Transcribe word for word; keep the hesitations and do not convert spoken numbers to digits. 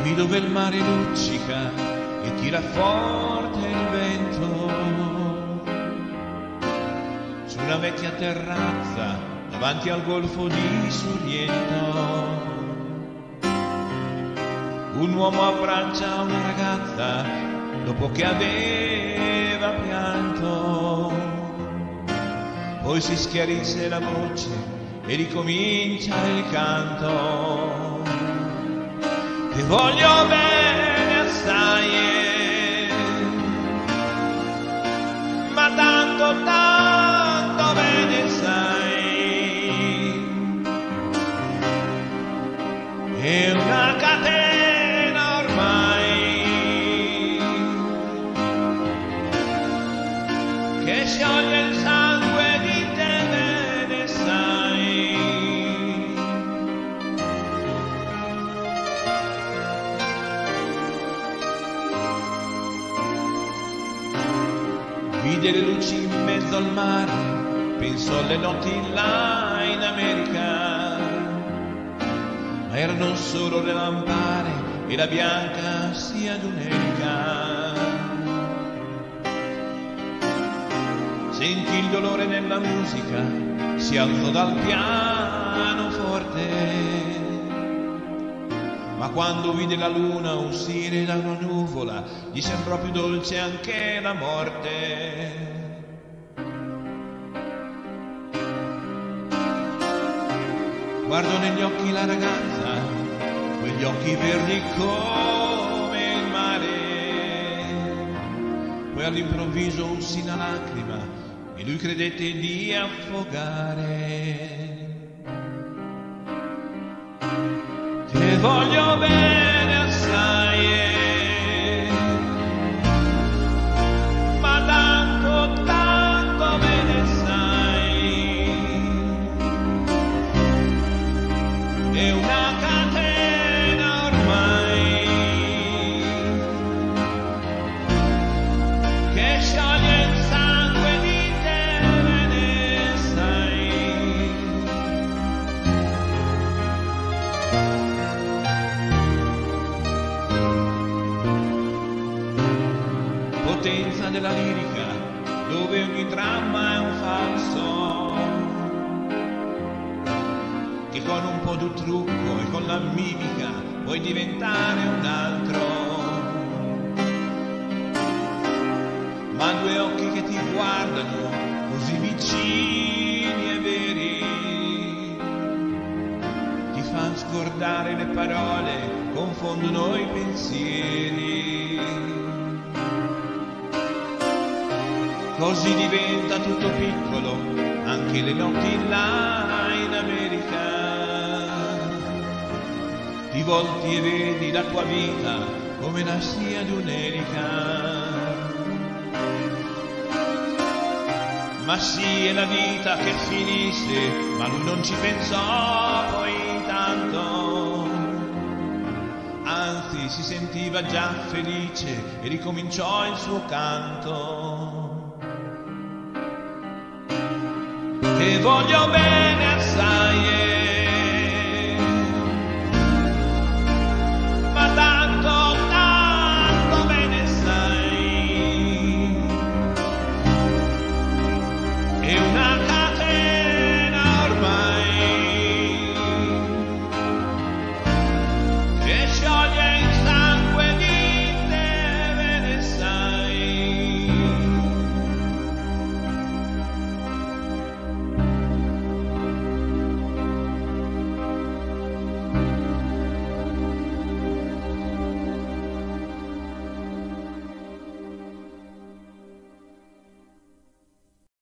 Qui dove il mare luccica e tira forte il vento, su una vecchia terrazza davanti al golfo di Sorrento, un uomo abbraccia una ragazza dopo che aveva pianto, poi si schiarisce la voce e ricomincia il canto. Ti voglio bene assai, ma tanto tanto bene sai, è una catena ormai che scioglie il sangue di te, bene sai. Vide le luci in mezzo al mare, pensò alle notti là in America, ma erano solo le lampare e la bianca sia d'un'elica. Sentì il dolore nella musica, si alzò dal pianoforte, ma quando vide la luna uscire da una nuvola, gli sembrò più dolce anche la morte. Guardò negli occhi la ragazza, quegli occhi verdi come il mare, poi all'improvviso uscì una lacrima e lui credette di affogare. Ti voglio bene assai, ma tanto, tanto bene sai, è una catena ormai che scioglie il sangue di te, bene sai. Potenza della lirica, dove ogni dramma è un falso, che con un po' di trucco e con la mimica puoi diventare un altro. Ma due occhi che ti guardano così vicini e veri ti fanno scordare le parole, confondono i pensieri. Così diventa tutto piccolo, anche le notti là in America. Ti volti e vedi la tua vita come la scia di un'elica. Ma sì, è la vita che finisce, ma lui non ci pensò poi tanto. Anzi, si sentiva già felice e ricominciò il suo canto. Te voglio bene assai, ma tanto, tanto bene sai, è una